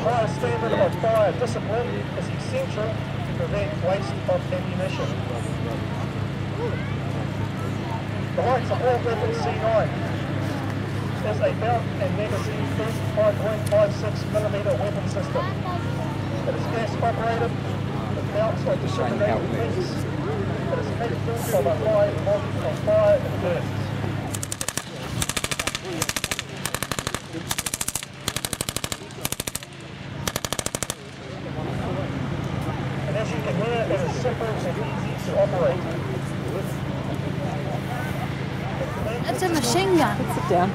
higher standard of fire discipline is essential to prevent waste of ammunition. The Lights Assault Weapon C9 is a mount and magazine fed 5.56mm weapon system. It is gas operated with mounts of disseminated links. It is capable of a high volume of fire and bursts. And as you can hear, it is simple and easy to operate. It's a machine gun. Sit down.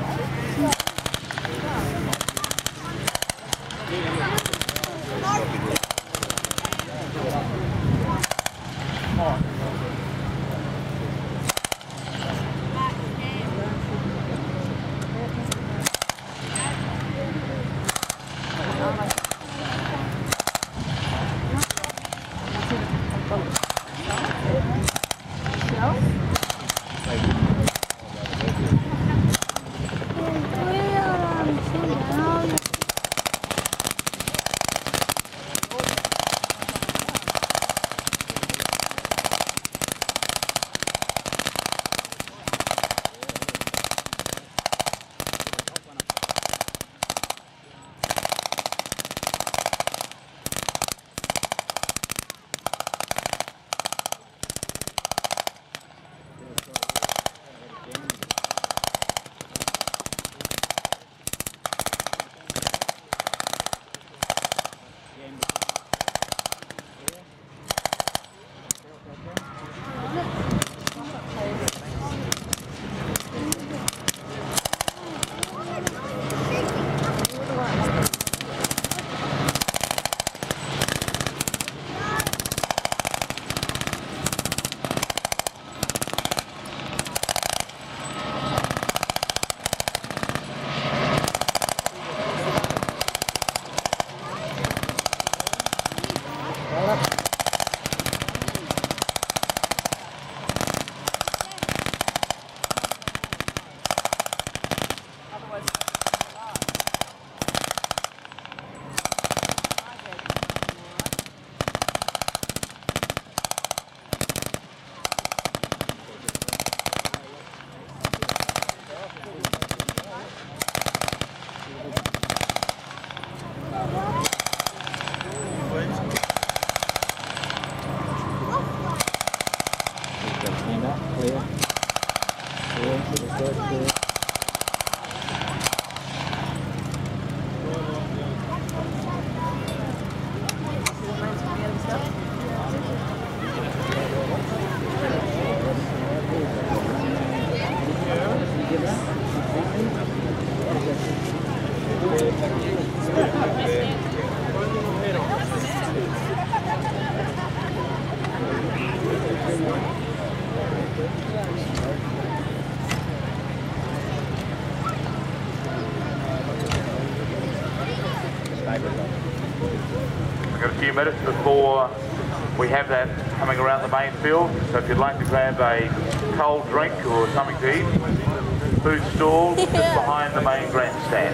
We've got a few minutes before we have that coming around the main field, so if you'd like to grab a cold drink or something to eat, food stall just behind the main grandstand.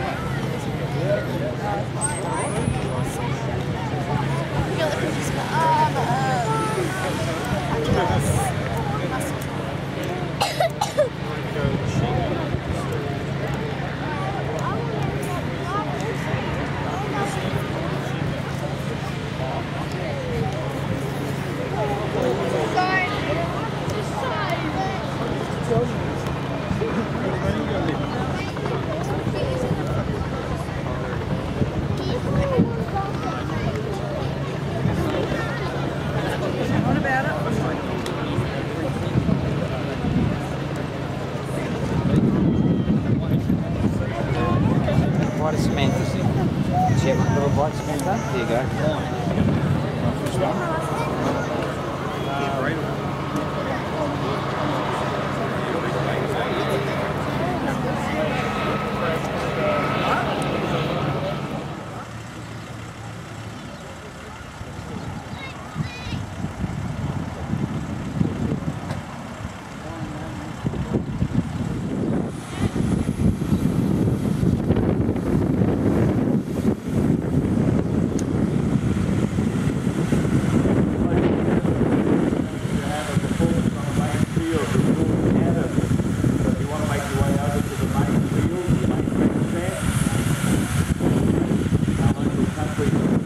White cement. Do you have a little white cement up? There you go. Which one?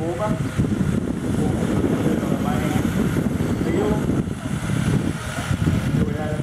warmer. On the main field. Here we have it.